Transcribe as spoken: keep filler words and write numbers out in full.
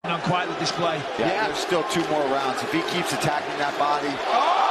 On quite the display. Yeah, yeah, there's still two more rounds. If he keeps attacking that body. Oh!